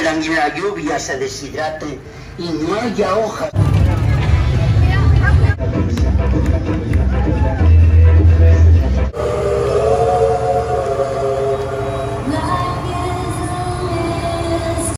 vuelan y la lluvia se deshidrate y no haya hojas.